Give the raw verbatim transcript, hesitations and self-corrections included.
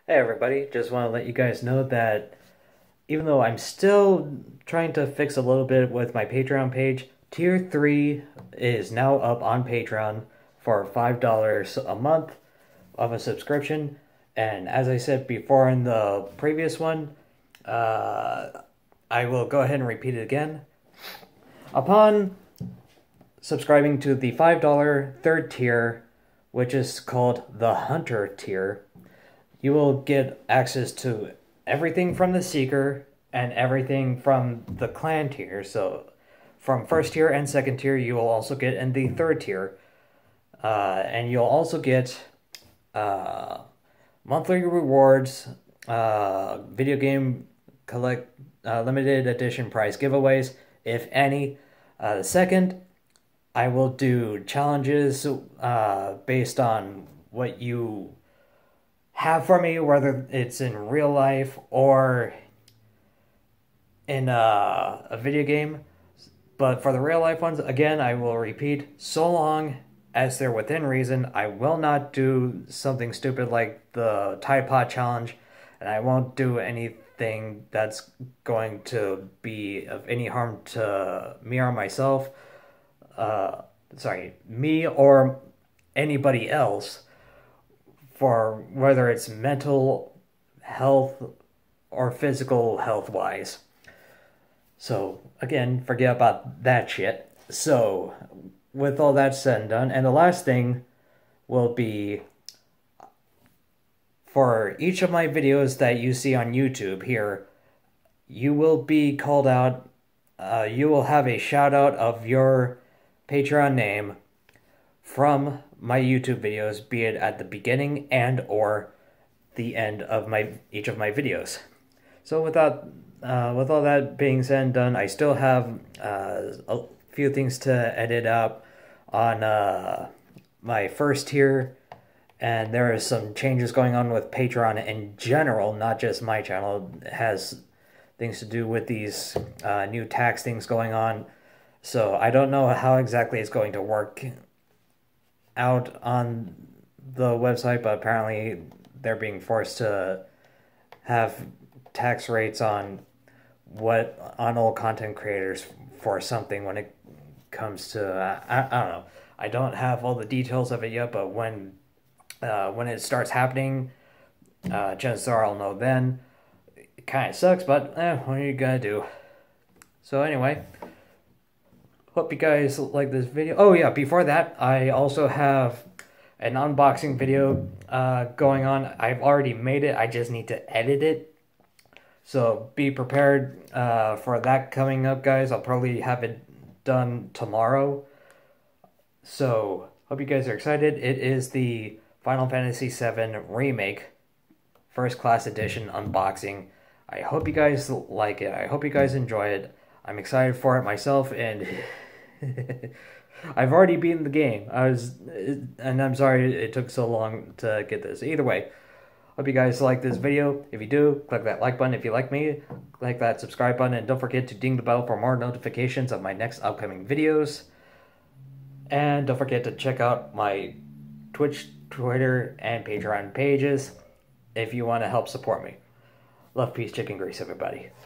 Hey everybody, just want to let you guys know that even though I'm still trying to fix a little bit with my Patreon page, Tier three is now up on Patreon for five dollars a month of a subscription. And as I said before in the previous one, uh, I will go ahead and repeat it again. Upon subscribing to the five dollar third tier, which is called the Hunter tier, you will get access to everything from the Seeker and everything from the Clan tier. So from first tier and second tier, you will also get in the third tier. Uh, and you'll also get uh, monthly rewards, uh, video game collect uh, limited edition prize giveaways, if any. Uh, the second, I will do challenges uh, based on what you have for me, whether it's in real life or in a, a video game. But for the real life ones, again, I will repeat, so long as they're within reason, I will not do something stupid like the Tide Pod challenge, and I won't do anything that's going to be of any harm to me or myself. Uh, sorry, me or anybody else, for whether it's mental health or physical health wise. So again, forget about that shit. So with all that said and done, and the last thing will be, for each of my videos that you see on YouTube here, you will be called out. Uh, you will have a shout out of your Patreon name from my YouTube videos, be it at the beginning and or the end of my each of my videos. So without uh, with all that being said and done, I still have uh, a few things to edit out on uh, my first tier, and there are some changes going on with Patreon in general, not just my channel. It has things to do with these uh, new tax things going on. So I don't know how exactly it's going to work out on the website, but apparently they're being forced to have tax rates on what on all content creators for something when it comes to uh, I, I don't know. I don't have all the details of it yet, but when uh, when it starts happening, uh, chances are I'll know then. It kind of sucks, but eh, what are you gonna do? So anyway, hope you guys like this video. Oh yeah, before that, I also have an unboxing video uh, going on. I've already made it, I just need to edit it. So be prepared uh, for that coming up, guys. I'll probably have it done tomorrow. So hope you guys are excited. It is the Final Fantasy seven Remake First Class Edition unboxing. I hope you guys like it. I hope you guys enjoy it. I'm excited for it myself, and I've already beaten the game. I was, and I'm sorry it took so long to get this. Either way, hope you guys like this video. If you do, click that like button. If you like me, click that subscribe button, and don't forget to ding the bell for more notifications of my next upcoming videos. And don't forget to check out my Twitch, Twitter, and Patreon pages if you want to help support me. Love, peace, chicken grease, everybody.